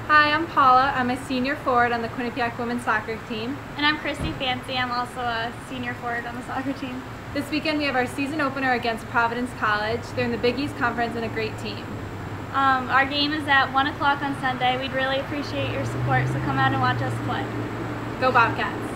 Hi, I'm Paula. I'm a senior forward on the Quinnipiac women's soccer team. And I'm Christy Fancy. I'm also a senior forward on the soccer team. This weekend we have our season opener against Providence College. They're in the Big East Conference and a great team. Our game is at 1 o'clock on Sunday. We'd really appreciate your support, so come out and watch us play. Go Bobcats!